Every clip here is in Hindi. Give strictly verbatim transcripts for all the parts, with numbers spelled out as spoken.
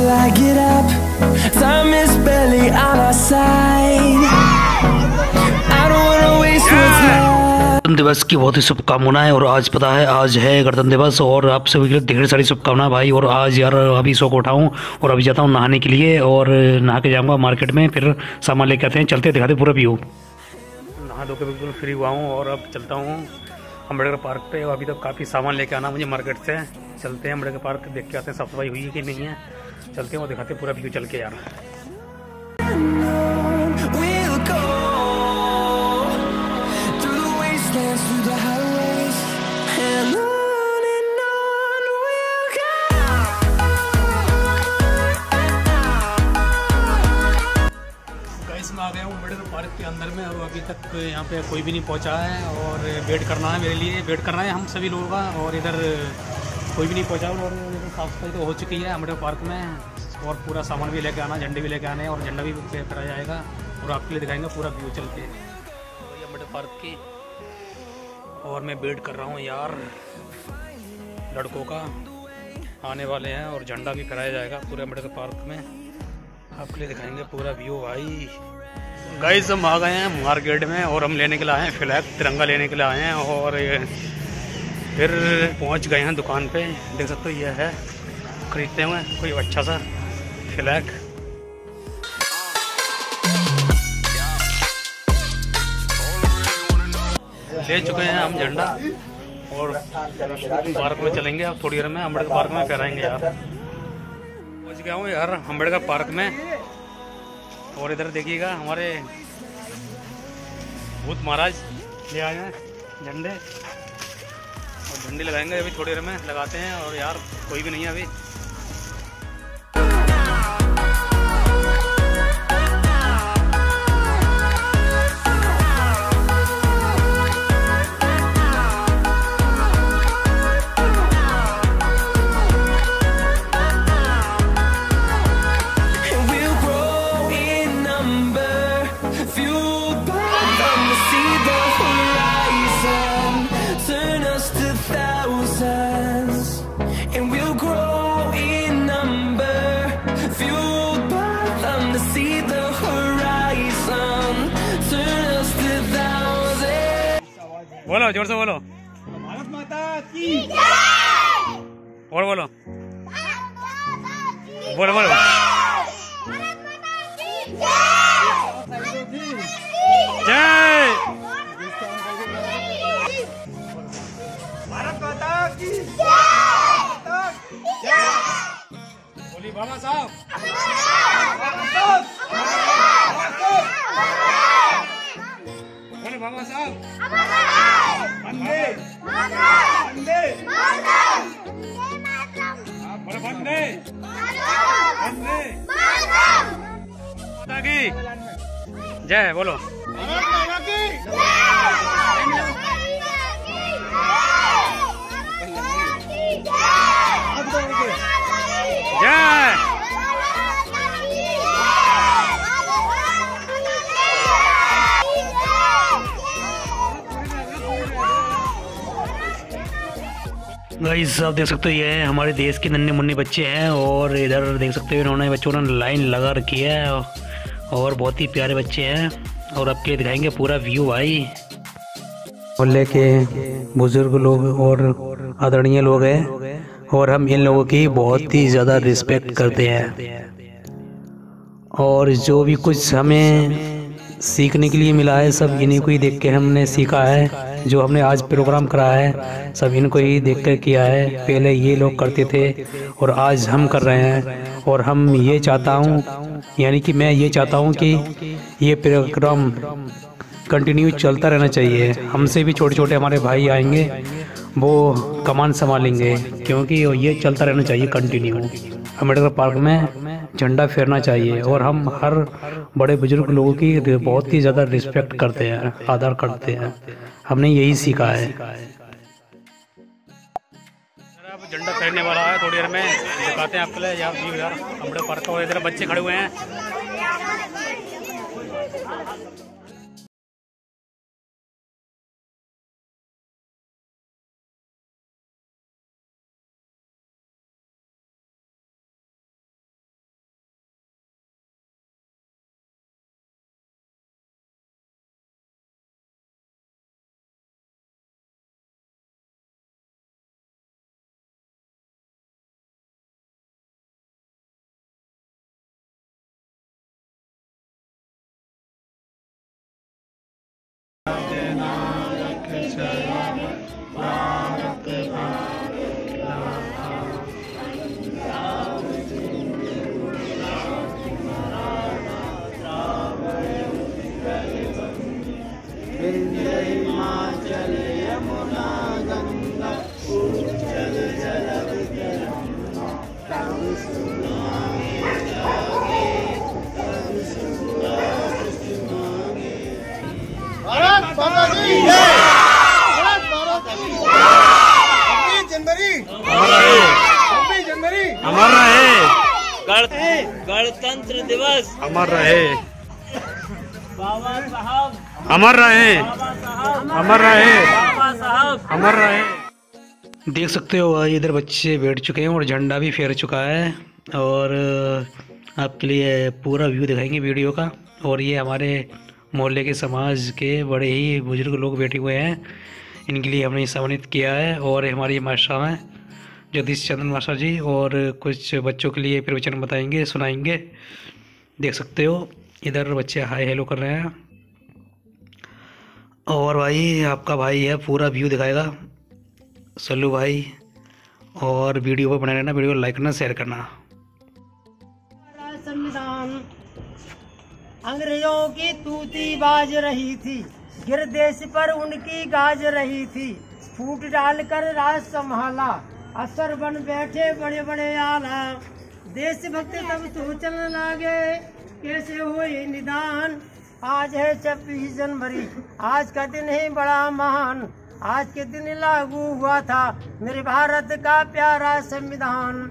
till I get up. Time is barely on our side. I don't wanna waste what's left. गणतंत्र दिवस की बहुत ही शुभकामनाएं। और आज पता है आज है गणतंत्र दिवस और आप सभी के लिए ढेर सारी शुभकामनाएं भाई। और आज यार अभी सो को उठाऊँ और अभी जाता हूँ नहाने के लिए और नहा के जाऊँगा मार्केट में, फिर सामान लेके आते हैं, चलते दिखाते पूरा व्यू। नहा धो के बिल्कुल फ्री हुआ हूँ और अब चलता हूँ अम्बेडकर पार्क पे। अभी तो काफ़ी सामान लेके आना मुझे मार्केट से। चलते हैं अम्बेडकर पार्क, देख के आते हैं साफ सफाई हुई है कि नहीं है। चलते हैं और दिखाते हैं पूरा व्यू चल के यार। We'll go through the wastelands, through the highways, and on and on we'll go. Guys मैं आ गया हूँ अम्बेडकर पार्क के अंदर में और अभी तक यहाँ पे कोई भी नहीं पहुँचा है और वेट करना है मेरे लिए, वेट करना है हम सभी लोगों का। और इधर कोई भी नहीं पहुँचा और इधर साफ सफाई तो हो चुकी है अम्बेडकर पार्क में। और पूरा सामान भी लेके आना, झंडे भी लेके आने और झंडा भी कराया जाएगा और आपके लिए दिखाएंगे पूरा व्यू चल के अम्बेडकर पार्क की। और मैं वेट कर रहा हूँ यार, लड़कों का आने वाले हैं और झंडा भी कराया जाएगा पूरे अम्बेडकर पार्क में। आपके लिए दिखाएंगे पूरा व्यू भाई। गाइस हम आ गए हैं मार्केट में और हम लेने के लिए आए हैं फ्लैग, तिरंगा लेने के लिए आए हैं। और फिर पहुंच गए हैं दुकान पे, देख सकते हो यह है खरीदते हुए कोई अच्छा सा फ्लैग। ले चुके हैं हम झंडा और पार्क में चलेंगे अब थोड़ी देर में, अम्बेडकर पार्क में फहराएंगे यार। पहुंच गया हूँ यार अम्बेडकर पार्क में और इधर देखिएगा हमारे भूत महाराज ले आए हैं झंडे और झंडे लगाएंगे अभी थोड़ी देर में, लगाते हैं। और यार कोई भी नहीं है अभी। बोलो जोर से बोलो, भारत माता की जय। और बोलो बोलो बोलो भारत माता की जय। भारत माता की जय। बोली बाबा साहब, बोले बाबा साहब वंदे वंदे बोले वंदे वंदे माता की जय। बोलो जय। गाइस आप देख सकते हो ये हमारे देश के नन्हे मुन्ने बच्चे हैं और इधर देख सकते हो इन्होंने बच्चों ने लाइन लगा रखी है और बहुत ही प्यारे बच्चे हैं। और आपके लिए दिखाएंगे पूरा व्यू भाई। मोहल्ले के बुजुर्ग लोग और आदरणीय लोग हैं और हम इन लोगों की बहुत ही ज़्यादा रिस्पेक्ट करते हैं। और जो भी कुछ हमें सीखने के लिए मिला है सब इन्हीं को ही देख के हमने सीखा है। जो हमने आज प्रोग्राम करा है सब इनको ही देख कर किया है। पहले ये लोग करते थे और आज हम कर रहे हैं। और हम ये चाहता हूँ, यानी कि मैं ये चाहता हूँ कि ये प्रोग्राम कंटिन्यू चलता रहना चाहिए। हमसे भी छोटे छोटे हमारे भाई आएंगे, वो कमान संभालेंगे, क्योंकि ये चलता रहना चाहिए कंटिन्यू। अम्बेडकर पार्क में झंडा फहरना चाहिए और हम हर बड़े बुजुर्ग लोगों की बहुत ही ज़्यादा रिस्पेक्ट करते हैं, आदर करते हैं। हमने यही सीखा है। झंडा फहरने वाला है, थोड़ी देर में दिखाते हैं आपके लिए यार व्यू यार अम्बेडकर पार्क का। और इधर बच्चे खड़े हुए हैं। गणतंत्र दिवस अमर रहे, बाबा साहब अमर रहे, अमर रहे, बाबा साहब अमर रहे। देख सकते हो भाई इधर बच्चे बैठ चुके हैं और झंडा भी फेर चुका है और आपके लिए पूरा व्यू दिखाएंगे वीडियो का। और ये हमारे मोहल्ले के समाज के बड़े ही बुजुर्ग लोग बैठे हुए हैं, इनके लिए हमने सम्मानित किया है। और हमारे मास्टर हैं जगदीश चंद्र मास्टर जी, और कुछ बच्चों के लिए प्रवचन बताएंगे, सुनाएंगे। देख सकते हो इधर बच्चे हाय हेलो कर रहे हैं। और भाई आपका भाई है, पूरा व्यू दिखाएगा सल्लू भाई। और वीडियो पर बने रहना, वीडियो को लाइक करना, शेयर करना। संविधान अंग्रेजों की तूती बाज रही थी, गिर देश पर उनकी गाज रही थी, फूट डालकर राज संभाला, असर बन बैठे बड़े बड़े आला, देशभक्त तब सोचने लगे कैसे हुए निदान। आज है छब्बीस जनवरी, आज का दिन है बड़ा महान, आज के दिन लागू हुआ था मेरे भारत का प्यारा संविधान।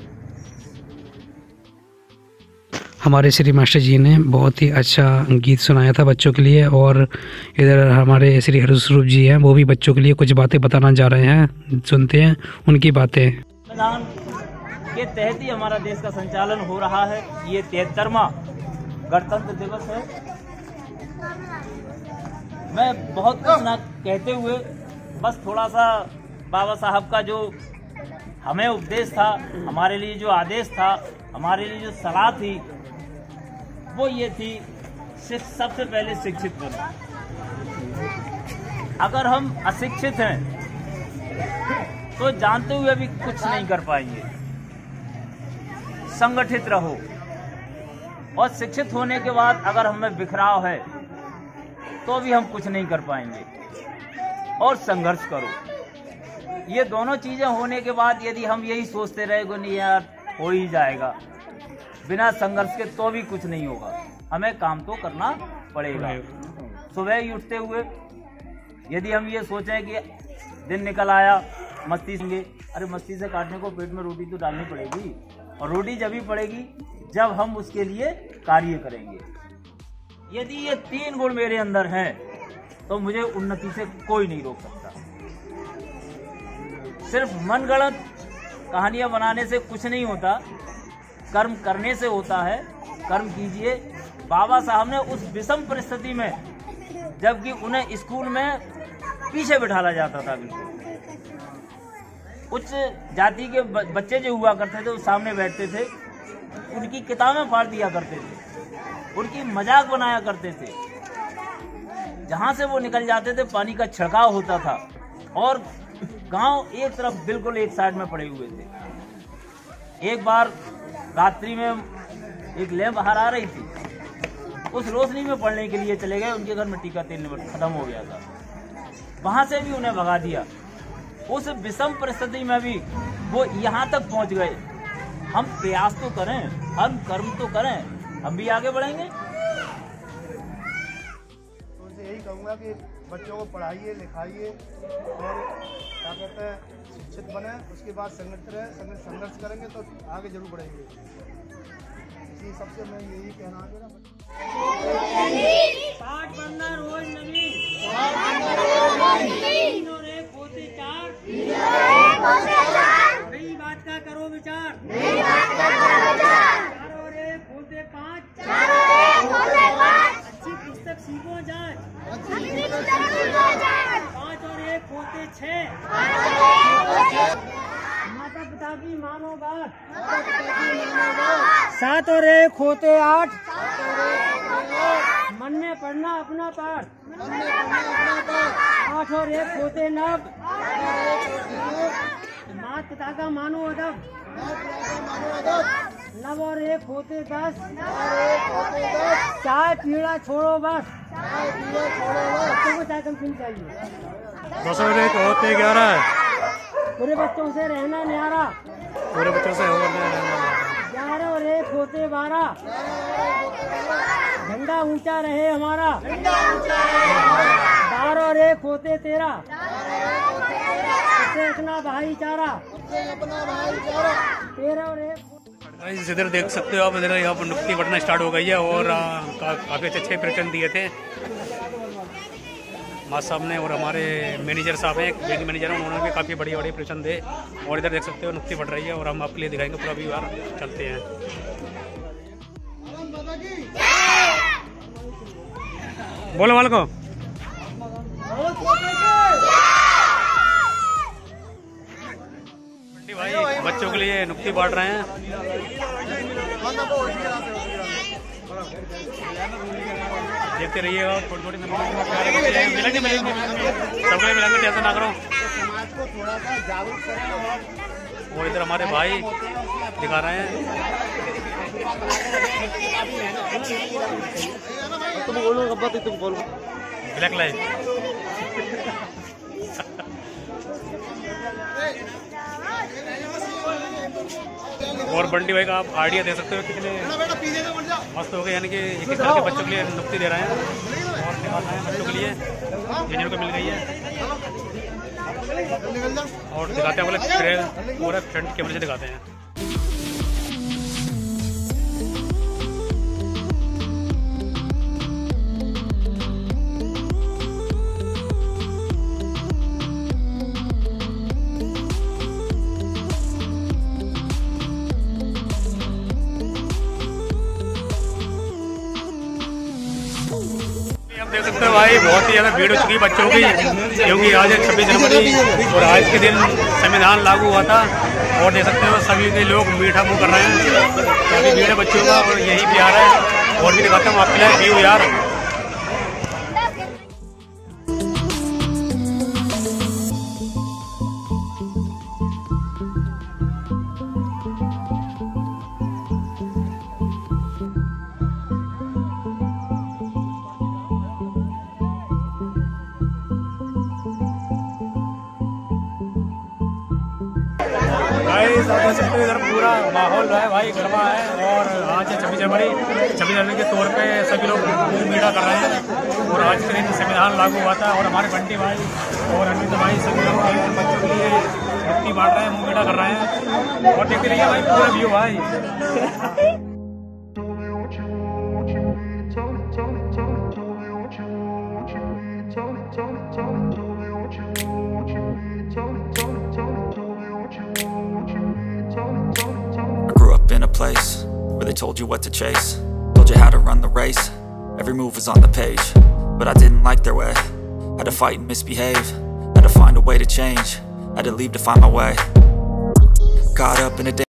हमारे श्री मास्टर जी ने बहुत ही अच्छा गीत सुनाया था बच्चों के लिए। और इधर हमारे श्री हरस्वरूप जी हैं, वो भी बच्चों के लिए कुछ बातें बताना जा रहे हैं, सुनते हैं उनकी बातें। संविधान के तहत ही हमारा देश का संचालन हो रहा है। ये तिहत्तरवां गणतंत्र दिवस है। मैं बहुत कुछ ना कहते हुए बस थोड़ा सा बाबा साहब का जो हमें उपदेश था, हमारे लिए जो आदेश था, हमारे लिए जो सलाह थी, वो ये थी सबसे पहले शिक्षित बनो। अगर हम अशिक्षित हैं तो जानते हुए भी कुछ नहीं कर पाएंगे। संगठित रहो, और शिक्षित होने के बाद अगर हमें बिखराव है तो भी हम कुछ नहीं कर पाएंगे। और संघर्ष करो। ये दोनों चीजें होने के बाद यदि हम यही सोचते रहे कि नहीं यार हो ही जाएगा, बिना संघर्ष के तो भी कुछ नहीं होगा। हमें काम तो करना पड़ेगा। सुबह ही उठते हुए यदि हम ये सोचें कि दिन निकल आया मस्ती से, अरे मस्ती से काटने को पेट में रोटी तो डालनी पड़ेगी, और रोटी जब ही पड़ेगी जब हम उसके लिए कार्य करेंगे। यदि ये तीन गुण मेरे अंदर हैं तो मुझे उन्नति से कोई नहीं रोक सकता। सिर्फ मनगढ़ंत कहानियां बनाने से कुछ नहीं होता, कर्म करने से होता है। कर्म कीजिए। बाबा साहब ने उस विषम परिस्थिति में, जबकि उन्हें स्कूल में पीछे बिठाया जाता था, बिल्कुल उच्च जाति के बच्चे जो हुआ करते थे वो सामने बैठते थे, उनकी किताबें फाड़ दिया करते थे, उनकी मजाक बनाया करते थे। जहां से वो निकल जाते थे पानी का छिड़काव होता था, और गांव एक तरफ बिल्कुल एक साइड में पड़े हुए थे। एक बार रात्रि में एक लैंप बाहर आ रही थी, उस रोशनी में पढ़ने के लिए चले गए। उनके घर मिट्टी का तेल खत्म हो गया था, वहां से भी उन्हें भगा दिया। उस विषम परिस्थिति में भी वो यहाँ तक पहुंच गए। हम प्रयास तो करें, हम कर्म तो करें, हम भी आगे बढ़ेंगे। तो उनसे यही कहूँगा कि बच्चों को पढ़ाइए, लिखाइए और क्या कहते हैं शिक्षित बने। उसके बाद संगठित रहे, संगठित संघर्ष करेंगे तो आगे जरूर बढ़ेंगे। इसी सबसे मैं यही कहना है। पाठ पढ़ना रोज नवीन, तीन और एक होते चार, नई बात का करो विचार, चार और एक होते पाँच, अच्छी पुस्तक सीखो जांच, पाँच और एक होते छः, माता पिता की मानो बात, सात और एक होते आठ, मन में पढ़ना अपना पाठ, आठ और एक होते नव, माता पिता का मानो अदब, नव और एक होते दस, चाय पीड़ा छोड़ो बस, बच्चों को चाय कम पीनी चाहिए, दस और एक होते ग्यारह, पूरे बच्चों से रहना न्यारा, पूरे बच्चों से होते ग्यारह और एक होते बारह, झंडा ऊंचा रहे हमारा, बारह और एक होते तेरह, इससे अपना भाईचारा, तेरह और एक गाइस इधर देख सकते हो आप, इधर यहाँ पर नुक्ती बढ़ना स्टार्ट हो गई है और का, काफ़ी अच्छे अच्छे प्रवचन दिए थे माँ साहब ने। और हमारे मैनेजर साहब हैं, बैंक मैनेजर हैं, उन्होंने भी काफ़ी बड़ी बड़ी प्रवचन दे। और इधर देख सकते हो नुक्ती बढ़ रही है और हम आपके लिए दिखाएंगे पूरा व्यू यार। चलते हैं। बोलो वाल को भाई बच्चों के लिए नुक्ती बांट रहे हैं। देखते रहिएगा, थोड़ी थोड़ी मिलेंगे मिलेंगे सबको मिलेंगे, टेंशन ना करो। और इधर हमारे भाई दिखा रहे हैं। तुम बोलो तुम बोलो ब्लैक लाइट। और बंटी भाई का आप आइडिया दे सकते हो कितने मस्त हो गए, यानी कि एक एक करके बच्चों के लिए नुक्ती दे रहे हैं और दिखा रहे हैं बच्चों के लिए जिन्हें को मिल गई है। और दिखाते हैं बोले पूरा फ्रंट कैमरे से दिखाते हैं। देख सकते हो भाई बहुत ही ज़्यादा भीड़ हो चुकी है बच्चों की, क्योंकि आज है छब्बीस जनवरी और आज के दिन संविधान लागू हुआ था। और देख सकते हो सभी के लोग मीठा मुँह कर रहे हैं, काफ़ी भीड़ है बच्चों का और यही प्यार है। और भी दिखाता हूँ आपके लिए व्यू यार। देख सकते हो इधर पूरा माहौल है भाई, गरमा है। और आज है छब्बीस जनवरी, छब्बीस जनवरी के तौर पे सभी लोग मीठा कर रहे हैं। और आज के दिन संविधान लागू हुआ था और हमारे बंटी भाई और अनित भाई सभी लोग बच्चों के लिए नुक्ती बांट रहे हैं, मुँह मीठा कर रहे हैं। और देखते रहिए भाई पूरा व्यू भाई। In a place where they told you what to chase, told you how to run the race, every move was on the page, but I didn't like their way. Had to fight and misbehave, had to find a way to change, had to leave to find my way. Caught up in a day